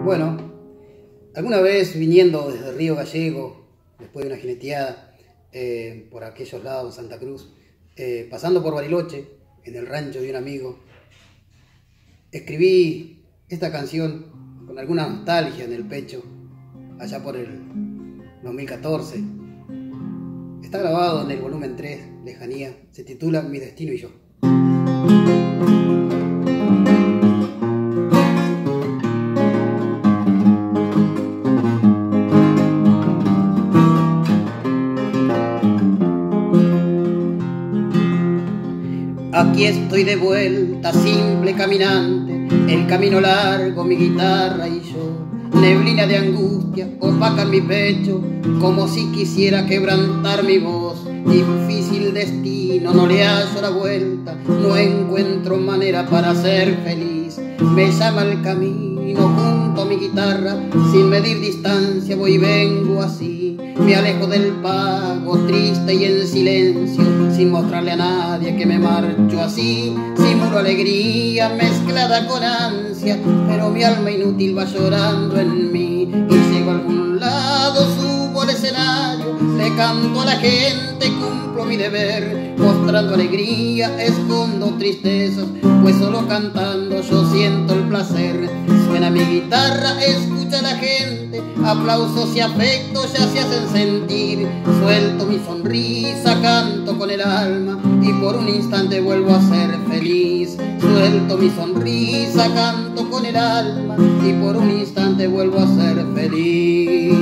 Bueno, alguna vez viniendo desde Río Gallego, después de una jineteada por aquellos lados, Santa Cruz, pasando por Bariloche, en el rancho de un amigo, escribí esta canción con alguna nostalgia en el pecho, allá por el 2014. Está grabado en el volumen 3, Lejanía, se titula Mi destino y yo. Aquí estoy de vuelta, simple caminante, el camino largo, mi guitarra y yo. Neblina de angustia opaca en mi pecho, como si quisiera quebrantar mi voz. Difícil destino, no le hallo la vuelta, no encuentro manera para ser feliz. Me llama el camino junto a mi guitarra, sin medir distancia voy y vengo así. Me alejo del pago, triste y en silencio, sin mostrarle a nadie que me marcho así. Simulo alegría mezclada con ansia, pero mi alma inútil va llorando en mí. Y llego a algún lado, subo al escenario, le canto a la gente, cumplo mi deber. Mostrando alegría, escondo tristezas, pues solo cantando yo siento el placer. Suena mi guitarra, escucha la gente, aplausos y afectos ya se hacen sentir. Suelto mi sonrisa, canto con el alma y por un instante vuelvo a ser feliz. Suelto mi sonrisa, canto con el alma y por un instante vuelvo a ser feliz.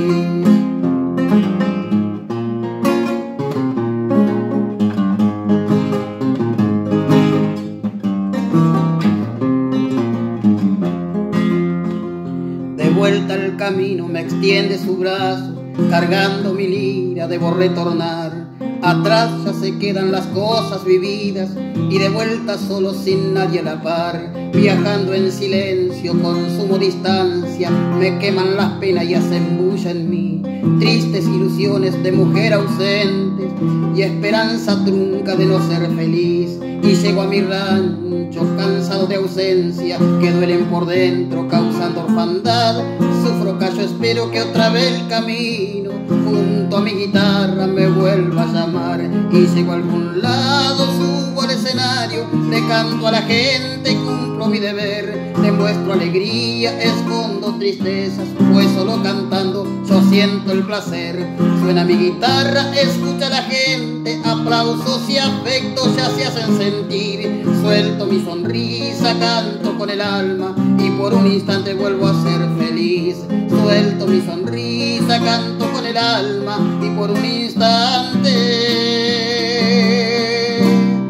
De vuelta al camino me extiende su brazo, cargando mi lira debo retornar. Atrás ya se quedan las cosas vividas y de vuelta solo sin nadie a la par. Viajando en silencio, consumo distancia, me queman las penas y hacen bulla en mí. Tristes ilusiones de mujer ausentes y esperanza trunca de no ser feliz. Y llego a mi rancho cansado de ausencia que duelen por dentro causando orfandad. Sufro, callo, espero que otra vez el camino junto a mi guitarra me vuelva a llamar. Y llego a algún lado, subo al escenario, le canto a la gente, cumplo mi deber. Demuestro alegría, escondo tristezas, pues solo cantando yo siento el placer. Suena mi guitarra, escucha la gente, aplausos y afectos ya se hacen sentir. Suelto mi sonrisa, canto con el alma y por un instante vuelvo a ser feliz. Suelto mi sonrisa, canto con el alma y por un instante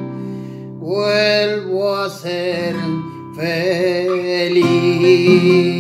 vuelvo a ser feliz.